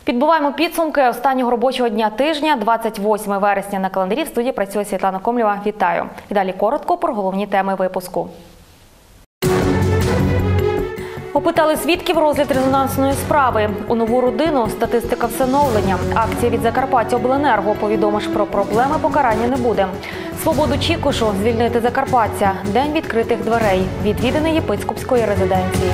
Підбиваємо підсумки останнього робочого дня тижня, 28 вересня на календарі. В студії працює Світлана Комлєва. Вітаю. І далі коротко про головні теми випуску. Опитали свідків розгляд резонансної справи. У нову родину статистика всиновлення. Акція від Закарпаттяобленерго. Повідомиш про проблеми, покарання не буде. Свободу Чікушу звільнити закарпатця. День відкритих дверей. Відвідини єпископської резиденції.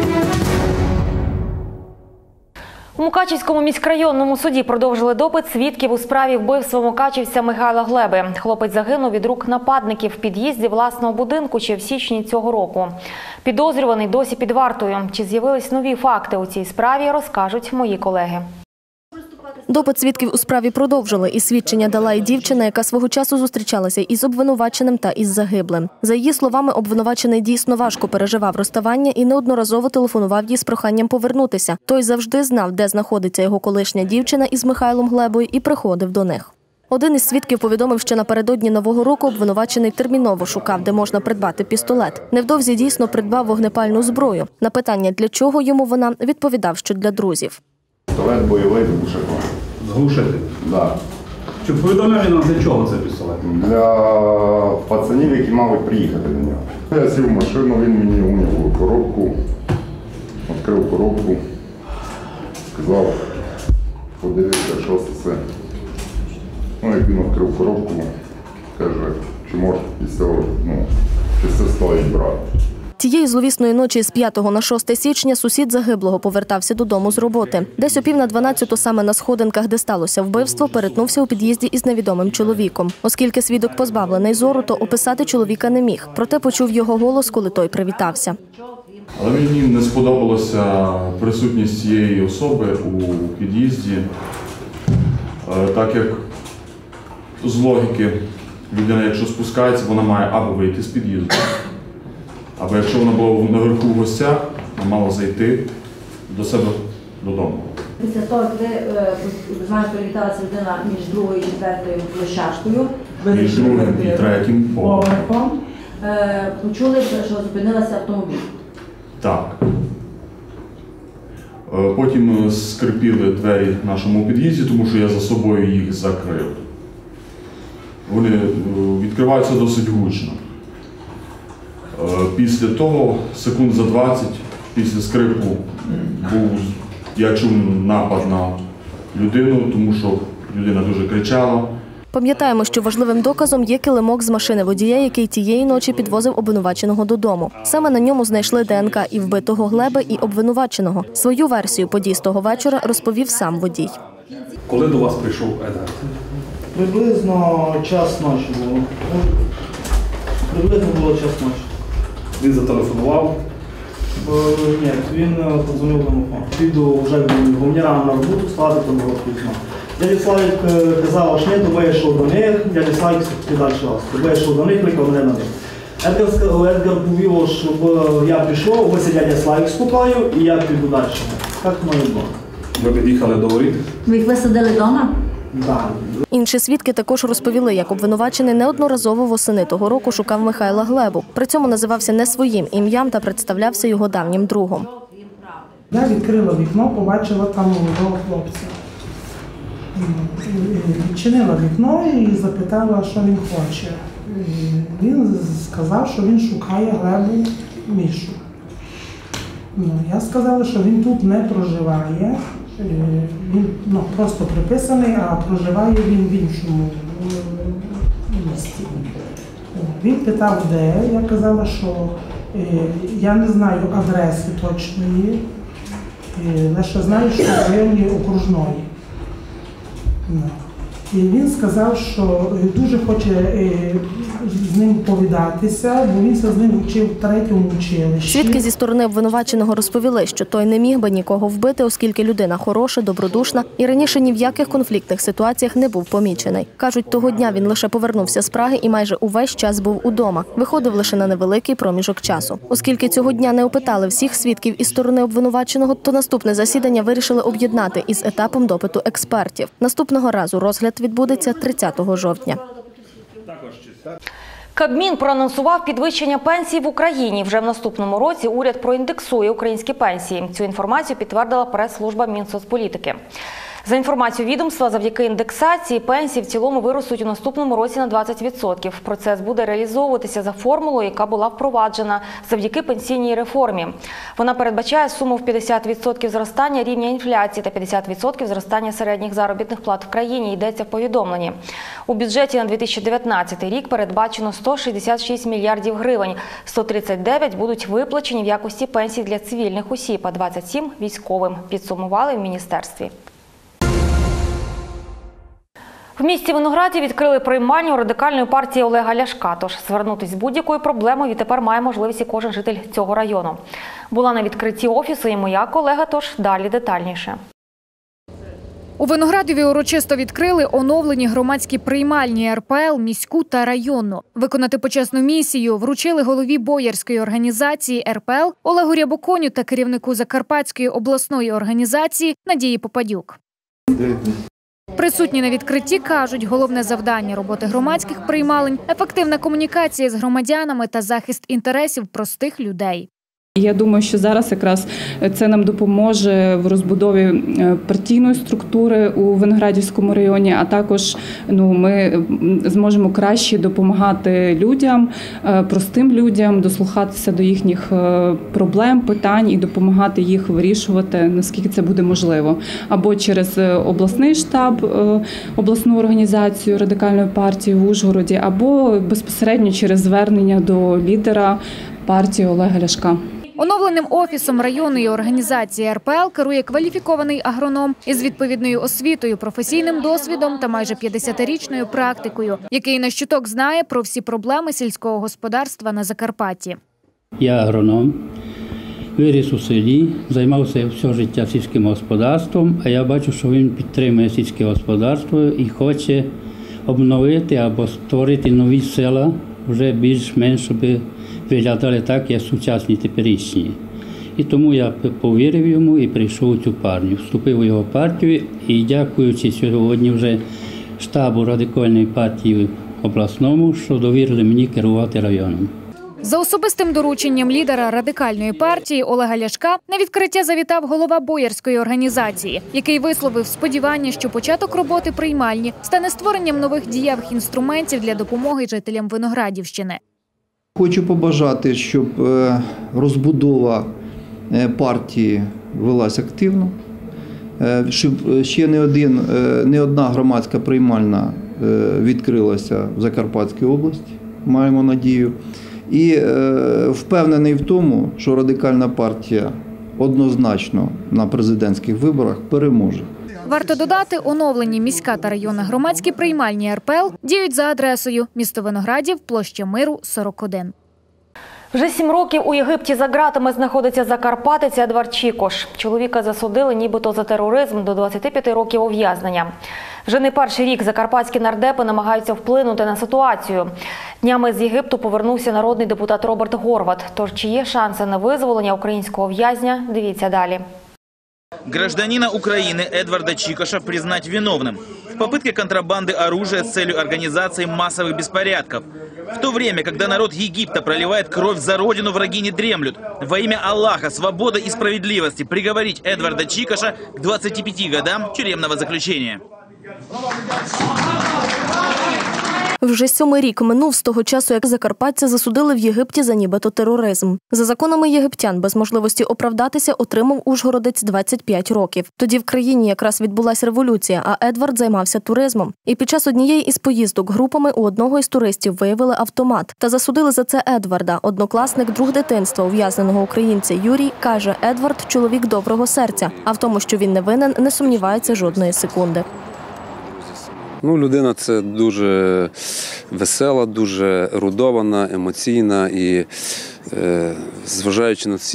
У Мукачівському міськрайонному суді продовжили допит свідків у справі вбивства мукачівця Михайла Глеби. Хлопець загинув від рук нападників в під'їзді власного будинку ще в січні цього року. Підозрюваний досі під вартою. Чи з'явились нові факти у цій справі, розкажуть мої колеги. Допит свідків у справі продовжили, і свідчення дала і дівчина, яка свого часу зустрічалася із обвинуваченим та із загиблим. За її словами, обвинувачений дійсно важко переживав розставання і неодноразово телефонував їй з проханням повернутися. Той завжди знав, де знаходиться його колишня дівчина із Михайлом Глебою, і приходив до них. Один із свідків повідомив, що напередодні Нового року обвинувачений терміново шукав, де можна придбати пістолет. Невдовзі дійсно придбав вогнепальну зброю. На питання, для чого йому вона, відповідав, що для друзів. Пістолет бойовий з глушаком. З глушити? Так. Чи повідомляли нам, для чого це пістолет? Для пацанів, які мали приїхати до нього. Я сів в машину, він мені уніг коробку, відкрив коробку, сказав, подивися, що це. Ну, як він відкрив коробку, каже, чи може чи це стоїть брати. Тієї зловісної ночі з 5 на 6 січня сусід загиблого повертався додому з роботи. Десь о 11:45 саме на сходинках, де сталося вбивство, перетнувся у під'їзді із невідомим чоловіком. Оскільки свідок позбавлений зору, то описати чоловіка не міг. Проте почув його голос, коли той привітався. Але мені не сподобалася присутність цієї особи у під'їзді, так як з логіки людина, якщо спускається, вона має або вийти з під'їзду, або якщо вона була наверху в гостях, вона мала зайти до себе додому. Після того, ви знаєте, привіталася людина між другою і четвертою площадкою, між другим і третім поверхом, почули, що зупинилася автомобіль. Так. Потім скрипіли двері в нашому під'їзді, тому що я за собою їх закрив. Вони відкриваються досить гучно. Після того, секунд за 20, після скрипу, я чув напад на людину, тому що людина дуже кричала. Пам'ятаємо, що важливим доказом є килимок з машини водія, який тієї ночі підвозив обвинуваченого додому. Саме на ньому знайшли ДНК і вбитого Глеби, і обвинуваченого. Свою версію подій з того вечора розповів сам водій. Коли до вас прийшов Едгард? Приблизно час ночі було. Приблизно було час ночі. Він зателефонував? Ні, він подзвонив в домофон. Піду вже мені рано на роботу, ставити там було пізно. Дядя Славік казав, що ні, то вийшов до них, дядя Славік все далі вас. Вийшов до них, кликав мене на них. Едгар повів, щоб я пішов, ось дядя Славік спукаю, і я піду далі. Так воно і було. Ви під'їхали до воріт? Ви їх висадили вдома? Так. Інші свідки також розповіли, як обвинувачений неодноразово восени того року шукав Михайла Глебу. При цьому називався не своїм ім'ям та представлявся його давнім другом. Я відкрила вікно, побачила там молодого хлопця. Відчинила вікно і запитала, що він хоче. Він сказав, що він шукає Глебу Мішу. Я сказала, що він тут не проживає. Він просто приписаний, а проживає він в іншому місці. Він питав, де. Я казала, що я не знаю адреси точної, лише знаю, що в районі Окружної. І він сказав, що дуже хоче з ним повідатися, бо він з ним вчив в 3-му училищі. Свідки зі сторони обвинуваченого розповіли, що той не міг би нікого вбити, оскільки людина хороша, добродушна і раніше ні в яких конфліктних ситуаціях не був помічений. Кажуть, того дня він лише повернувся з Праги і майже увесь час був удома. Виходив лише на невеликий проміжок часу. Оскільки цього дня не опитали всіх свідків із сторони обвинуваченого, то наступне засідання вирішили об'єднати із етапом допиту експертів. Наступного разу розгляд відбудеться 30 жовтня. Кабмін проанонсував підвищення пенсій в Україні. Вже в наступному році уряд проіндексує українські пенсії. Цю інформацію підтвердила прес-служба Мінсоцполітики. За інформацією відомства, завдяки індексації пенсії в цілому виростуть у наступному році на 20%. Процес буде реалізовуватися за формулою, яка була впроваджена завдяки пенсійній реформі. Вона передбачає суму в 50% зростання рівня інфляції та 50% зростання середніх заробітних плат в країні, йдеться в повідомленні. У бюджеті на 2019 рік передбачено 166 мільярдів гривень. 139 будуть виплачені в якості пенсій для цивільних осіб, а 27 – військовим, підсумували в міністерстві. В місті Винограді відкрили приймальню Радикальної партії Олега Ляшка. Тож звернутися з будь-якою проблемою відтепер має можливість і кожен житель цього району. Була на відкритті офісу і моя колега, тож далі детальніше. У Виноградові урочисто відкрили оновлені громадські приймальні РПЛ, міську та районну. Виконати почесну місію вручили голові боярської організації РПЛ Олегу Рябоконю та керівнику Закарпатської обласної організації Надії Попадюк. Присутні на відкритті кажуть, головне завдання роботи громадських приймалень – ефективна комунікація з громадянами та захист інтересів простих людей. Я думаю, що зараз якраз це нам допоможе в розбудові партійної структури у Виноградівському районі, а також ми зможемо краще допомагати людям, простим людям, дослухатися до їхніх проблем, питань і допомагати їх вирішувати, наскільки це буде можливо. Або через обласний штаб, обласну організацію Радикальної партії в Ужгороді, або безпосередньо через звернення до лідера партії Олега Ляшка. Оновленим офісом районної організації РПЛ керує кваліфікований агроном із відповідною освітою, професійним досвідом та майже 50-річною практикою, який на щуток знає про всі проблеми сільського господарства на Закарпатті. Я агроном, виріс у селі, займався все життя сільським господарством, а я бачу, що він підтримує сільське господарство і хоче обновити або створити нові села, вже більш-менш, щоб виглядали так, як сучасні теперішні. І тому я повірив йому і прийшов у цю партію. Вступив у його партію і, дякуючи сьогодні вже штабу Радикальної партії обласному, що довірили мені керувати районом. За особистим дорученням лідера Радикальної партії Олега Ляшка на відкриття завітав голова боярської організації, який висловив сподівання, що початок роботи приймальні стане створенням нових дієвих інструментів для допомоги жителям Виноградівщини. Хочу побажати, щоб розбудова партії велась активно, щоб ще не одна громадська приймальна відкрилася в Закарпатській області, маємо надію. І впевнений в тому, що Радикальна партія однозначно на президентських виборах переможе. Варто додати, оновлені міська та районна громадські приймальні РПЛ діють за адресою місто Виноградів, площа Миру, 41. Вже 7 років у Єгипті за ґратами знаходиться закарпатець Едвард Чікош. Чоловіка засудили нібито за тероризм до 25 років ув'язнення. Вже не перший рік закарпатські нардепи намагаються вплинути на ситуацію. Днями з Єгипту повернувся народний депутат Роберт Горват. Тож чи є шанси на визволення українського в'язня? Дивіться далі. Гражданина Украины Эдварда Чикоша признать виновным в попытке контрабанды оружия с целью организации массовых беспорядков. В то время, когда народ Египта проливает кровь за родину, враги не дремлют. Во имя Аллаха, свободы и справедливости приговорить Эдварда Чикоша к 25 годам тюремного заключения. Вже 7-й рік минув з того часу, як закарпатця засудили в Єгипті за нібито тероризм. За законами єгиптян без можливості оправдатися отримав ужгородець 25 років. Тоді в країні якраз відбулася революція, а Едвард займався туризмом. І під час однієї із поїздок групами у одного із туристів виявили автомат. Та засудили за це Едварда. Однокласник, друг дитинства ув'язненого українця Юрій, каже, Едвард – чоловік доброго серця, а в тому, що він не винен, не сумнівається жодної секунди. Людина це дуже весела, дуже ерудована, емоційна і зважаючи на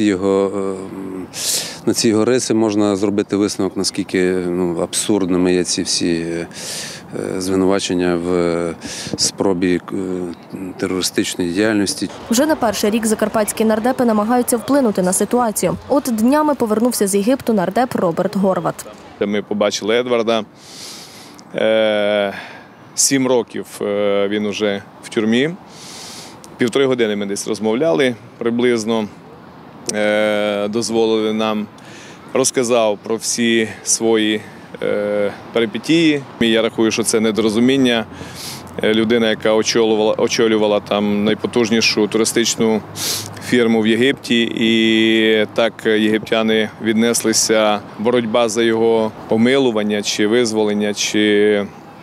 ці його риси, можна зробити висновок, наскільки абсурдними є ці всі звинувачення в спробі терористичної діяльності. Вже на перший рік закарпатські нардепи намагаються вплинути на ситуацію. От днями повернувся з Єгипту нардеп Роберт Горват. Ми побачили Едварда. 7 років він уже в тюрмі. 1,5 години ми десь розмовляли приблизно, дозволили нам, розказав про всі свої перипетії. Я рахую, що це недорозуміння. Людина, яка очолювала там найпотужнішу туристичну фірму в Єгипті, і так єгиптяни віднеслися, боротьба за його помилування чи визволення, чи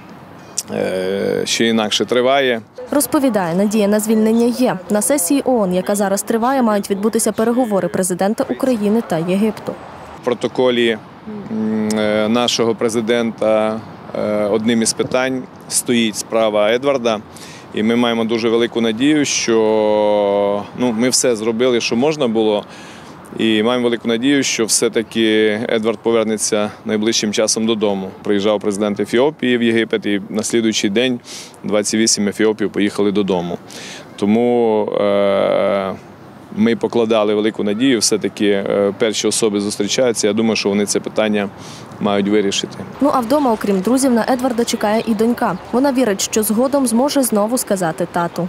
інакше триває. Розповідає, надія на звільнення є. На сесії ООН, яка зараз триває, мають відбутися переговори президента України та Єгипту. В протоколі нашого президента одним із питань стоїть справа Едварда. І ми маємо дуже велику надію, що ми все зробили, що можна було. І маємо велику надію, що все-таки Едвард повернеться найближчим часом додому. Приїжджав президент Ефіопії в Єгипет, і на слідуючий день 28 ефіопів поїхали додому. Тому ми покладали велику надію, все-таки перші особи зустрічаються. Я думаю, що вони це питання мають вирішити. А вдома, окрім друзів, на Едварда чекає і донька. Вона вірить, що згодом зможе знову сказати тату.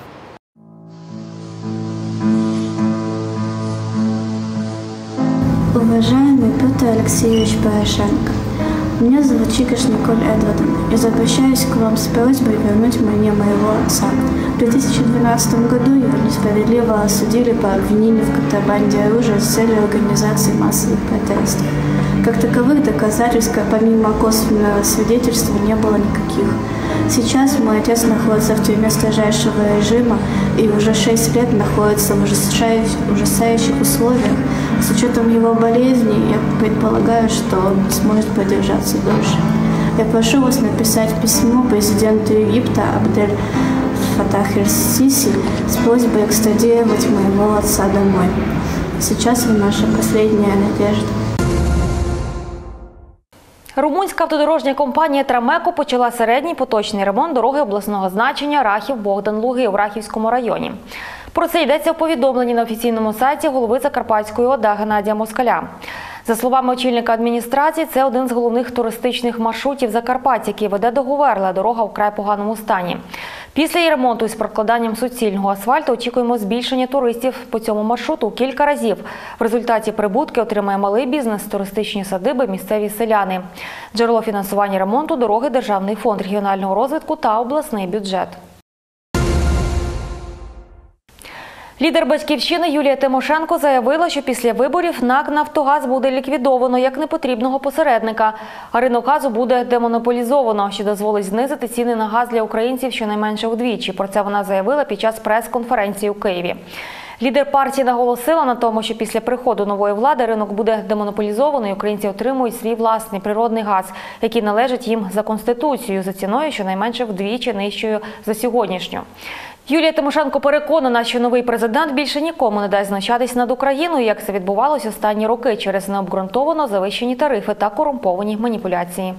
Уважаемый Петр Алексеевич Порошенко, меня зовут Чикаш Николь Эдвардовна. Я обращаюсь к вам с просьбой вернуть мне моего отца. В 2012 году его несправедливо осудили по обвинению в контрабанде оружия с целью организации массовых протестов. Как таковых доказательств, помимо косвенного свидетельства, не было никаких. Сейчас мой отец находится в тюрьме строжайшего режима и уже 6 лет находится в ужасающих условиях. С учетом его болезни, я предполагаю, что он сможет продержаться дольше. Я прошу вас написать письмо президенту Египта Абдель Фатах эль-Сиси с просьбой экстрадировать моего отца домой. Сейчас вы наша последняя надежда. Румунська автодорожня компанія «Трамеко» почала середній поточний ремонт дороги обласного значення Рахів-Богдан-Луги у Рахівському районі. Про це йдеться в повідомленні на офіційному сайті голови Закарпатської ОДА Геннадія Москаля. За словами очільника адміністрації, це один з головних туристичних маршрутів Закарпаття, який веде до Говерла, дорога у вкрай поганому стані. Після її ремонту із прокладанням суцільного асфальту очікуємо збільшення туристів по цьому маршруту у кілька разів. В результаті прибутки отримає малий бізнес, туристичні садиби, місцеві селяни. Джерело фінансування ремонту дороги – Державний фонд регіонального розвитку та обласний бюджет. Лідер «Батьківщини» Юлія Тимошенко заявила, що після виборів НАК «Нафтогаз» буде ліквідовано як непотрібного посередника, а ринок газу буде демонополізовано, що дозволить знизити ціни на газ для українців щонайменше вдвічі. Про це вона заявила під час прес-конференції у Києві. Лідер партії наголосила на тому, що після приходу нової влади ринок буде демонополізовано і українці отримують свій власний природний газ, який належить їм за Конституцією, за ціною щонайменше вдвічі нижчою за сьогоднішню. Юлія Тимошенко переконана, що новий президент більше нікому не дасть знущатись над Україною, як це відбувалося останні роки через необґрунтовано завищені тарифи та корумповані маніпуляції.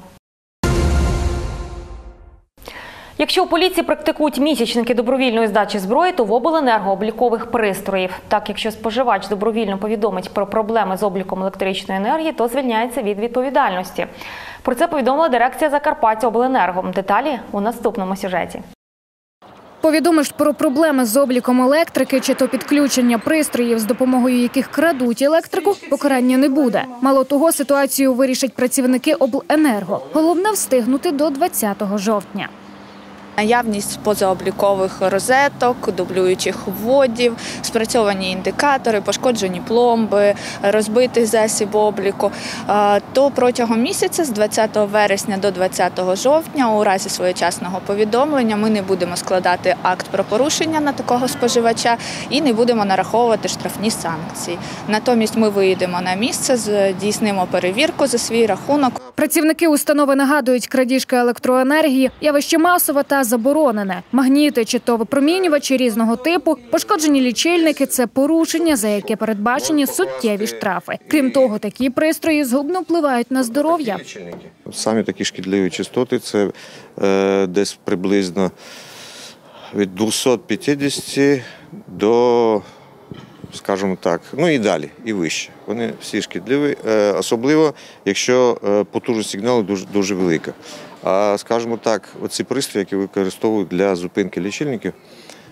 Якщо у поліції практикують місячники добровільної здачі зброї, то в обленерго облікових пристроїв. Так, якщо споживач добровільно повідомить про проблеми з обліком електричної енергії, то звільняється від відповідальності. Про це повідомила дирекція Закарпаттяобленерго. Деталі у наступному сюжеті. Повідомиш про проблеми з обліком електрики чи то підключення пристроїв, з допомогою яких крадуть електрику, покарання не буде. Мало того, ситуацію вирішать працівники обленерго. Головне – встигнути до 20 жовтня. Наявність позаоблікових розеток, дублюючих вводів, спрацьовані індикатори, пошкоджені пломби, розбитий засіб обліку. То протягом місяця з 20 вересня до 20 жовтня у разі своєчасного повідомлення ми не будемо складати акт про порушення на такого споживача і не будемо нараховувати штрафні санкції. Натомість ми виїдемо на місце, здійснимо перевірку за свій рахунок. Працівники установи нагадують, крадіжка електроенергії – явище масове та заборонене. Магніти чи то випромінювачі різного типу, пошкоджені лічильники – це порушення, за яке передбачені суттєві штрафи. Крім того, такі пристрої згубно впливають на здоров'я. Самі такі шкідливі частоти – це десь приблизно від 250 до, скажімо так, ну і далі, і вище. Вони всі шкідливі, особливо, якщо потужність сигналу дуже велика. А, скажімо так, оці пристрої, які використовують для зупинки лічильників,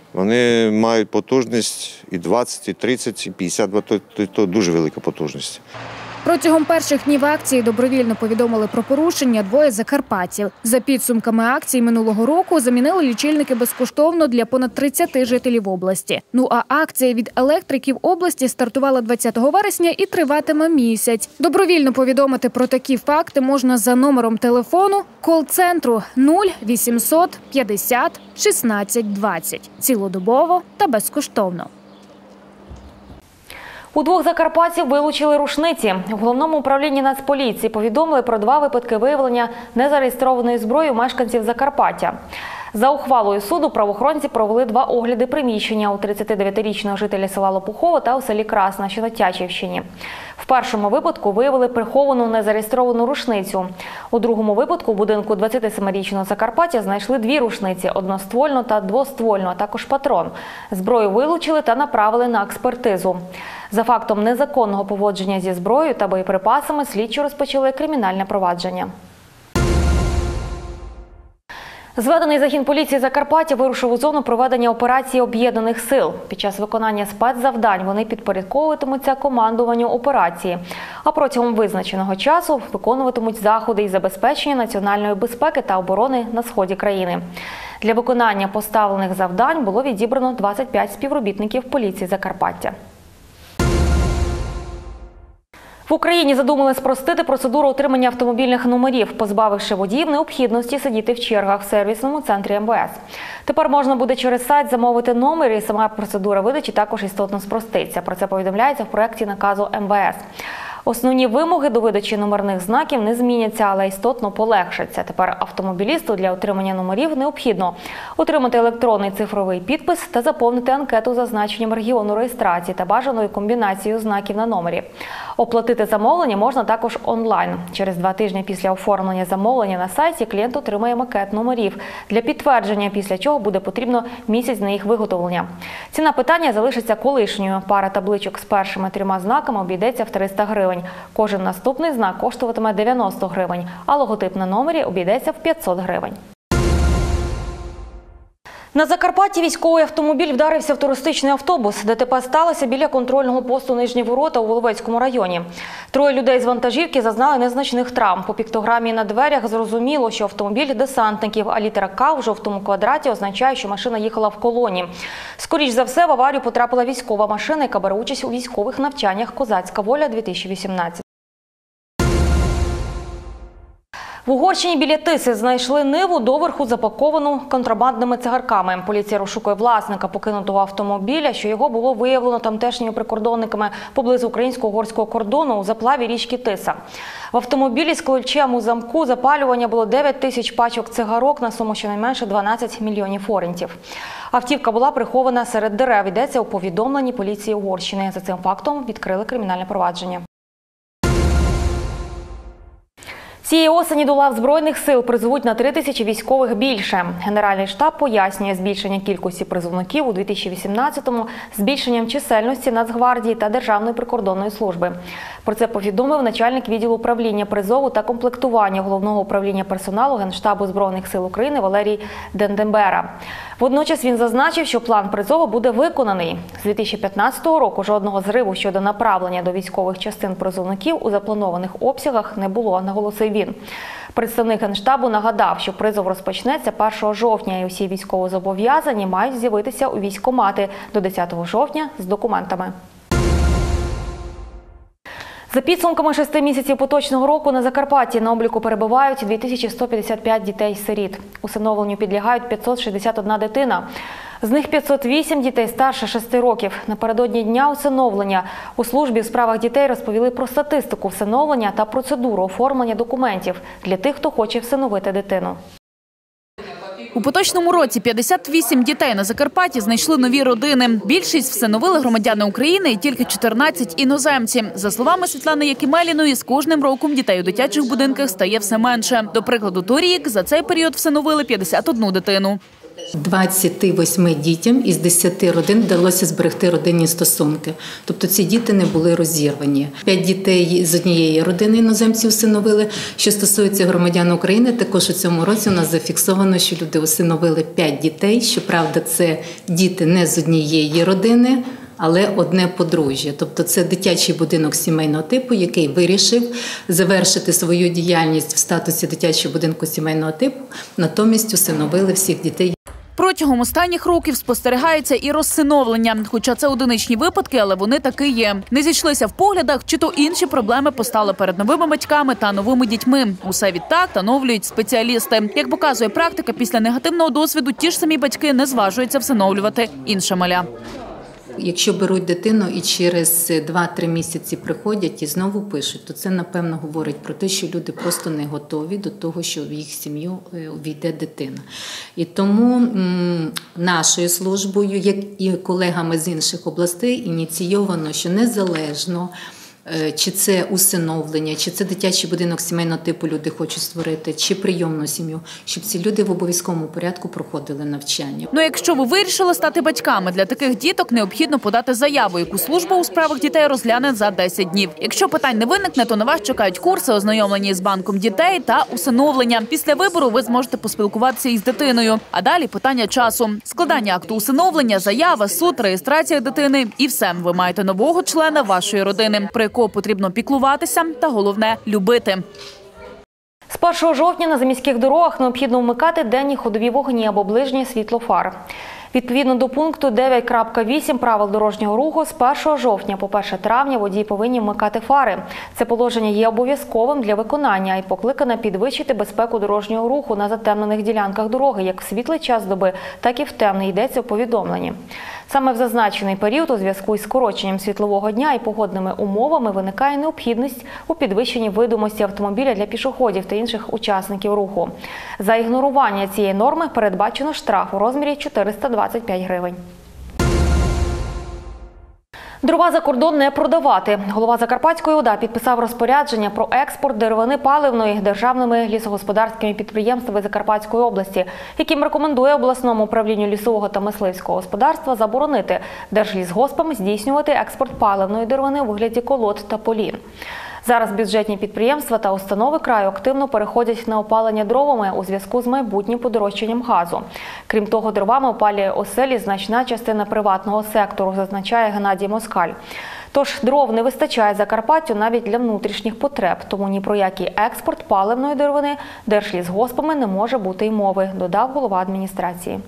Вони мають потужність і 20, і 30, і 50 Вт, то дуже велика потужність. Протягом перших днів акції добровільно повідомили про порушення двоє закарпатців. За підсумками акції минулого року замінили лічильники безкоштовно для понад 30 жителів області. Ну а акція від електриків області стартувала 20 вересня і триватиме місяць. Добровільно повідомити про такі факти можна за номером телефону кол-центру 0800 50 16 20. Цілодобово та безкоштовно. У двох закарпатців вилучили рушниці. В Головному управлінні Нацполіції повідомили про 2 випадки виявлення незареєстрованої зброї у мешканців Закарпаття. За ухвалою суду правоохоронці провели 2 огляди приміщення у 39-річного жителя села Лопухово та у селі Красна, що на Тячівщині. В першому випадку виявили приховану незареєстровану рушницю. У другому випадку у будинку 27-річного Закарпаття знайшли 2 рушниці – одноствольну та двоствольну, а також патрон. Зброю вилучили та направили на експертизу. За фактом незаконного поводження зі зброєю та боєприпасами слідчі розпочали кримінальне провадження. Зведений загін поліції Закарпаття вирушив у зону проведення операції Об'єднаних сил. Під час виконання спецзавдань вони підпорядковуватимуться командуванню операції, а протягом визначеного часу виконуватимуть заходи із забезпечення національної безпеки та оборони на сході країни. Для виконання поставлених завдань було відібрано 25 співробітників поліції Закарпаття. В Україні задумали спростити процедуру отримання автомобільних номерів, позбавивши водіїв необхідності сидіти в чергах в сервісному центрі МВС. Тепер можна буде через сайт замовити номер, і сама процедура видачі також істотно спроститься. Про це повідомляється в проєкті наказу МВС. Основні вимоги до видачі номерних знаків не зміняться, але істотно полегшаться. Тепер автомобілісту для отримання номерів необхідно отримати електронний цифровий підпис та заповнити анкету за зазначенням регіону реєстрації та бажаною комбінацією знаків на номері. Оплатити замовлення можна також онлайн. Через 2 тижні після оформлення замовлення на сайті клієнт отримає макет номерів для підтвердження, після чого буде потрібно місяць на їх виготовлення. Ціна питання залишиться колишньою. Пара табличок з першими 3 знаками обійдеться в 300 гривень. Кожен наступний знак коштуватиме 90 гривень, а логотип на номері обійдеться в 500 гривень. На Закарпатті військовий автомобіль вдарився в туристичний автобус. ДТП сталося біля контрольного посту Нижні Ворота у Воловецькому районі. 3 людей з вантажівки зазнали незначних травм. По піктограмі на дверях зрозуміло, що автомобіль десантників, а літера К в жовтому квадраті означає, що машина їхала в колоні. Скоріш за все, в аварію потрапила військова машина, яка бере участь у військових навчаннях «Козацька воля-2018». В Угорщині біля Тиси знайшли ниву доверху запаковану контрабандними цигарками. Поліція розшукує власника покинутого автомобіля, що його було виявлено тамтешніми прикордонниками поблизу українсько-угорського кордону у заплаві річки Тиса. В автомобілі з ключем у замку запалювання було 9 тисяч пачок цигарок на суму щонайменше 12 мільйонів форинтів. Автівка була прихована серед дерев, йдеться у повідомленні поліції Угорщини. За цим фактом відкрили кримінальне провадження. Цієї осені до лав Збройних сил призовуть на 3 тисячі військових більше. Генеральний штаб пояснює збільшення кількості призовників у 2018-му збільшенням чисельності Нацгвардії та Державної прикордонної служби. Про це повідомив начальник відділу управління призову та комплектування Головного управління персоналу Генштабу Збройних сил України Валерій Дендембера. Водночас він зазначив, що план призову буде виконаний. З 2015 року жодного зриву щодо направлення до військових частин призовників у запланованих обсягах не було, наголосив він. Представник Генштабу нагадав, що призов розпочнеться 1 жовтня і усі військовозобов'язані мають з'явитися у військкомати до 10 жовтня з документами. За підсумками 6 місяців поточного року на Закарпатті на обліку перебувають 2155 дітей-сиріт. Усиновленню підлягають 561 дитина. З них 508 дітей старше 6 років. Напередодні Дня усиновлення у службі у справах дітей розповіли про статистику всиновлення та процедуру оформлення документів для тих, хто хоче всиновити дитину. У поточному році 58 дітей на Закарпатті знайшли нові родини. Більшість всиновили громадяни України і тільки 14 – іноземці. За словами Світлани Якимеліної, з кожним роком дітей у дитячих будинках стає все менше. До прикладу, торік за цей період всиновили 51 дитину. 28 дітям із 10 родин вдалося зберегти родинні стосунки. Тобто ці діти не були розірвані. 5 дітей з однієї родини іноземці усиновили. Що стосується громадян України, також у цьому році у нас зафіксовано, що люди усиновили 5 дітей. Щоправда, це діти не з однієї родини, але одне подружжя. Тобто це дитячий будинок сімейного типу, який вирішив завершити свою діяльність в статусі дитячого будинку сімейного типу, натомість усиновили всіх дітей. Протягом останніх років спостерігається і розсиновлення. Хоча це одиничні випадки, але вони таки є. Не зійшлися в поглядах, чи то інші проблеми постали перед новими батьками та новими дітьми. Усе відтак встановлюють спеціалісти. Як показує практика, після негативного досвіду ті ж самі батьки не зважуються всиновлювати інше маля. Якщо беруть дитину і через 2-3 місяці приходять і знову пишуть, то це, напевно, говорить про те, що люди просто не готові до того, що в їх сім'ю увійде дитина. І тому нашою службою, як і колегами з інших областей, ініційовано, що незалежно, чи це усиновлення, чи це дитячий будинок сімейного типу люди хочуть створити, чи прийомну сім'ю, щоб ці люди в обов'язковому порядку проходили навчання. Ну, якщо ви вирішили стати батьками, для таких діток необхідно подати заяву, яку служба у справах дітей розгляне за 10 днів. Якщо питань не виникне, то на вас чекають курси, ознайомлені з банком дітей та усиновлення. Після вибору ви зможете поспілкуватися із дитиною. А далі питання часу. Складання акту усиновлення, заява, суд, реєстрація дитини – і все. Ви маєте нового члена вашої родини, про якого потрібно піклуватися та, головне, любити. З 1 жовтня на заміських дорогах необхідно вмикати денні ходові вогні або ближнє світло фар. Відповідно до пункту 9.8 правил дорожнього руху, з 1 жовтня по 1 травня водії повинні вмикати фари. Це положення є обов'язковим для виконання і покликане підвищити безпеку дорожнього руху на затемнених ділянках дороги, як в світлий час доби, так і в темний, йдеться у повідомленні. Саме в зазначений період у зв'язку із скороченням світлового дня і погодними умовами виникає необхідність у підвищенні видимості автомобіля для пішоходів та інших учасників руху. За ігнорування цієї норми передбачено штраф у розмірі 425 гривень. Дрова за кордон не продавати. Голова Закарпатської ОДА підписав розпорядження про експорт деревини паливної державними лісогосподарськими підприємствами Закарпатської області, яким рекомендує обласному управлінню лісового та мисливського господарства заборонити держлісгоспам здійснювати експорт паливної деревини у вигляді колод та полін. Зараз бюджетні підприємства та установи краю активно переходять на опалення дровами у зв'язку з майбутнім подорожчанням газу. Крім того, дровами опалює оселі значна частина приватного сектору, зазначає Геннадій Москаль. Тож дров не вистачає Закарпаттю навіть для внутрішніх потреб, тому ні про який експорт паливної деревини держлісгоспами не може бути й мови, додав голова адміністрації.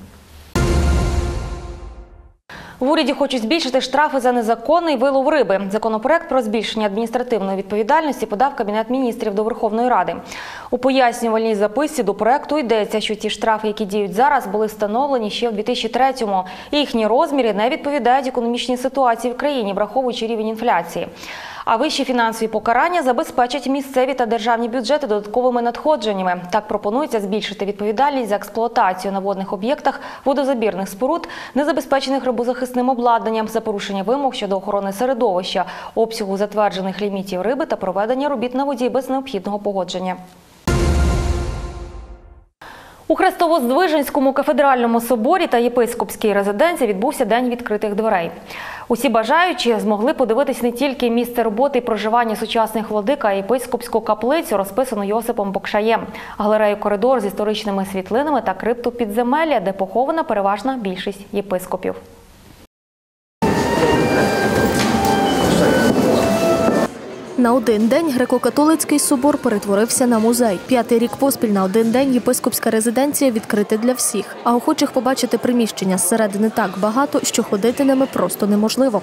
В уряді хочуть збільшити штрафи за незаконний вилов риби. Законопроект про збільшення адміністративної відповідальності подав Кабінет міністрів до Верховної Ради. У пояснювальній записці до проекту йдеться, що ті штрафи, які діють зараз, були встановлені ще в 2003-му. І їхні розміри не відповідають економічній ситуації в країні, враховуючи рівень інфляції. А вищі фінансові покарання забезпечать місцеві та державні бюджети додатковими надходженнями. Так пропонується збільшити відповідальність за експлуатацію на водних об'єктах водозабірних споруд, незабезпечених рибозахисним обладнанням, за порушення вимог щодо охорони середовища, обсягу затверджених лімітів риби та проведення робіт на воді без необхідного погодження. У Хрестово-Здвиженському кафедральному соборі та єпископській резиденції відбувся День відкритих дверей. Усі бажаючі змогли подивитись не тільки місце роботи і проживання сучасних владик, а й єпископську каплицю, розписану Йосипом Бокшаєм, галерею-коридор з історичними світлинами та крипту підземелля, де похована переважна більшість єпископів. На один день греко-католицький собор перетворився на музей. 5-й рік поспіль на один день єпископська резиденція відкрита для всіх. А охочих побачити приміщення зсередини так багато, що ходити ними просто неможливо.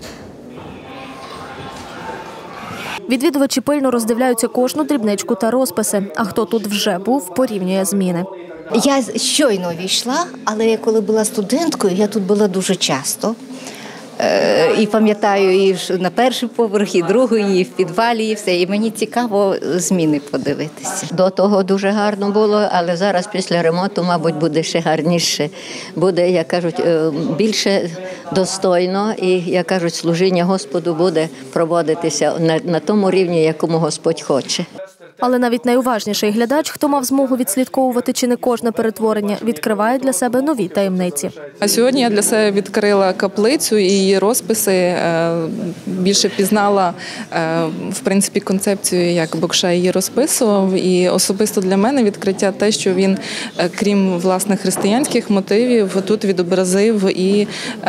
Відвідувачі пильно роздивляються кожну дрібничку та розписи. А хто тут вже був, порівнює зміни. Я щойно війшла, але коли була студенткою, я тут була дуже часто. І пам'ятаю, і на перший поверх, і другий, і в підвалі, і все. І мені цікаво зміни подивитися. До того дуже гарно було, але зараз після ремонту, мабуть, буде ще гарніше. Буде, як кажуть, більше достойно і, як кажуть, служіння Господу буде проводитися на тому рівні, якому Господь хоче. Але навіть найуважніший глядач, хто мав змогу відслідковувати чи не кожне перетворення, відкриває для себе нові таємниці. А сьогодні я для себе відкрила каплицю і її розписи, більше пізнала, в принципі, концепцію, як Бокша її розписував. І особисто для мене відкриття те, що він, крім власне християнських мотивів, тут відобразив і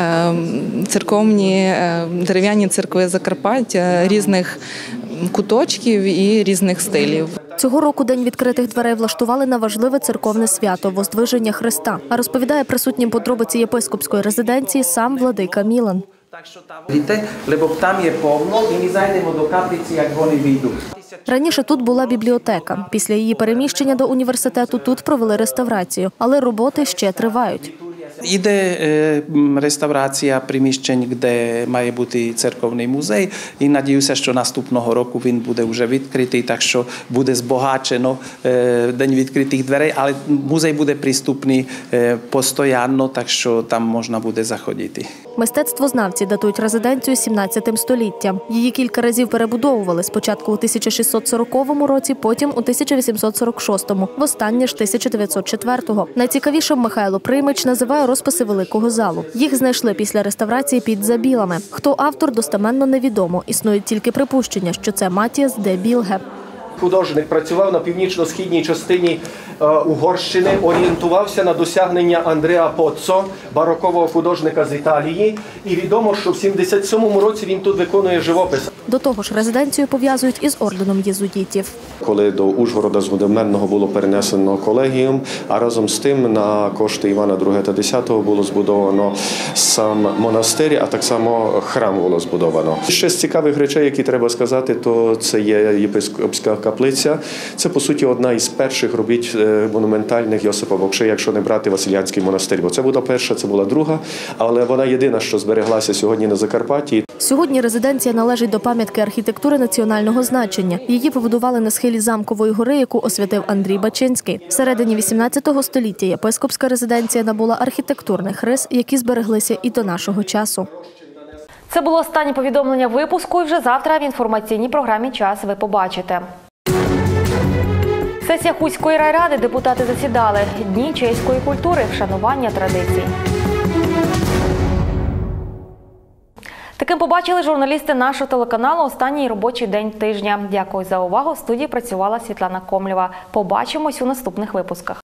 церковні дерев'яні церкви Закарпаття різних куточків і різних стилів. Цього року День відкритих дверей влаштували на важливе церковне свято – Воздвиження Христа. А розповідає присутнім подробиці єпископської резиденції сам владика Мілан. Бо там є повно і ми зайдемо до каплиці, як вони вийдуть. Раніше тут була бібліотека. Після її переміщення до університету тут провели реставрацію. Але роботи ще тривають. Іде реставрація приміщень, де має бути церковний музей. І надіюся, що наступного року він буде вже відкритий, так що буде збагачено День відкритих дверей. Але музей буде приступний постійно, так що там можна буде заходити. Мистецтвознавці датують резиденцію 17 століттям. Її кілька разів перебудовували. Спочатку у 1640 році, потім у 1846-му, востаннє ж 1904-го. Найцікавішим Михайло Приймич називає розписи Великого залу. Їх знайшли після реставрації під Забілами. Хто автор, достеменно невідомо. Існують тільки припущення, що це Матіас де Білге. Художник працював на північно-східній частині Угорщини, орієнтувався на досягнення Андреа Поццо, барокового художника з Італії. І відомо, що в 77-му році він тут виконує живопис. До того ж, резиденцію пов'язують із орденом єзуїтів. Коли до Ужгорода з Гудеменного було перенесено колегіум, а разом з тим на кошти Івана II та X було збудовано сам монастир, а так само храм було збудовано. Ще з цікавих речей, які треба сказати, то це є єпископська каплиця. Це, по суті, одна із перших робіт монументальних Йосипа Бокши, якщо не брати Василянський монастир. Бо це була перша, це була друга, але вона єдина, що збереглася сьогодні на Закарпатті. Сьогодні резиденція належить до пам'ятки архітектури національного значення. Її побудували на схилі Замкової гори, яку освятив Андрій Бачинський. Всередині 18 століття єпископська резиденція набула архітектурних рис, які збереглися і до нашого часу. Це було останнє повідомлення випуску, і вже завтра в інформаційній програмі «Час» ви побачите. Сесія Хуської райради, депутати засідали. Дні чеської культури, вшанування традицій. Таким побачили журналісти нашого телеканалу останній робочий день тижня. Дякую за увагу. В студії працювала Світлана Комлєва. Побачимось у наступних випусках.